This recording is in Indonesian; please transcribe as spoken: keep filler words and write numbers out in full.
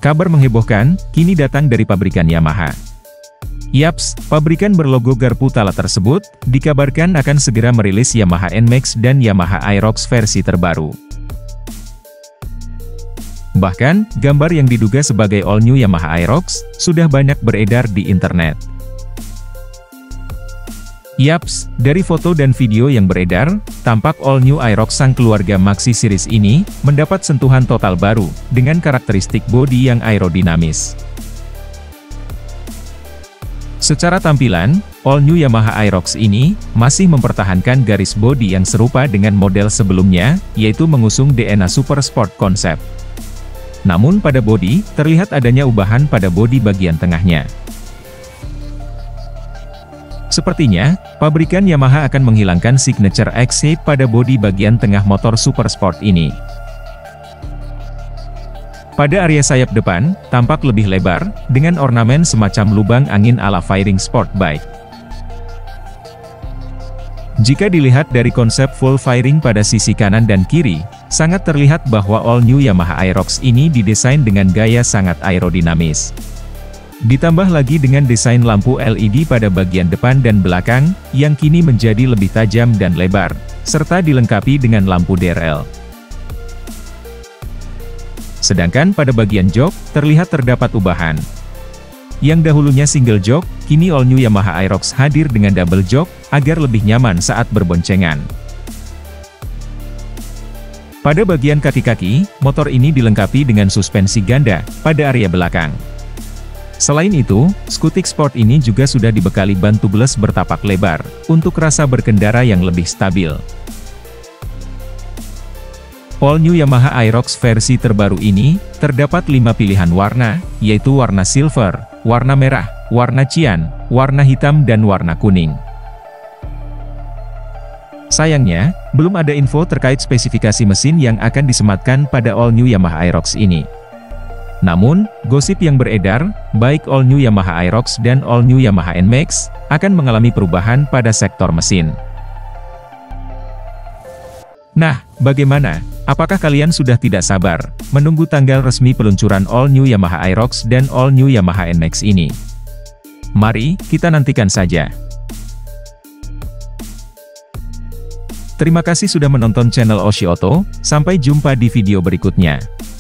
Kabar menghebohkan, kini datang dari pabrikan Yamaha. Yaps, pabrikan berlogo garpu Tala tersebut, dikabarkan akan segera merilis Yamaha N Max dan Yamaha Aerox versi terbaru. Bahkan, gambar yang diduga sebagai all-new Yamaha Aerox, sudah banyak beredar di internet. Yaps, dari foto dan video yang beredar, tampak all-new Aerox sang keluarga Maxi Series ini, mendapat sentuhan total baru, dengan karakteristik bodi yang aerodinamis. Secara tampilan, all-new Yamaha Aerox ini, masih mempertahankan garis bodi yang serupa dengan model sebelumnya, yaitu mengusung D N A Super Sport konsep. Namun pada bodi, terlihat adanya ubahan pada bodi bagian tengahnya. Sepertinya, pabrikan Yamaha akan menghilangkan signature X-shape pada bodi bagian tengah motor super sport ini. Pada area sayap depan, tampak lebih lebar, dengan ornamen semacam lubang angin ala Fairing Sport Bike. Jika dilihat dari konsep full fairing pada sisi kanan dan kiri, sangat terlihat bahwa all-new Yamaha Aerox ini didesain dengan gaya sangat aerodinamis. Ditambah lagi dengan desain lampu L E D pada bagian depan dan belakang, yang kini menjadi lebih tajam dan lebar, serta dilengkapi dengan lampu D R L. Sedangkan pada bagian jok, terlihat terdapat ubahan. Yang dahulunya single jok, kini all-new Yamaha Aerox hadir dengan double jok, agar lebih nyaman saat berboncengan. Pada bagian kaki-kaki, motor ini dilengkapi dengan suspensi ganda, pada area belakang. Selain itu, Scutic Sport ini juga sudah dibekali ban tubeless bertapak lebar, untuk rasa berkendara yang lebih stabil. All-new Yamaha Aerox versi terbaru ini, terdapat lima pilihan warna, yaitu warna silver, warna merah, warna cyan, warna hitam dan warna kuning. Sayangnya, belum ada info terkait spesifikasi mesin yang akan disematkan pada all-new Yamaha Aerox ini. Namun, gosip yang beredar, baik all-new Yamaha Aerox dan all-new Yamaha N Max, akan mengalami perubahan pada sektor mesin. Nah, bagaimana? Apakah kalian sudah tidak sabar, menunggu tanggal resmi peluncuran all-new Yamaha Aerox dan all-new Yamaha N Max ini? Mari, kita nantikan saja. Terima kasih sudah menonton channel Oshi Auto, sampai jumpa di video berikutnya.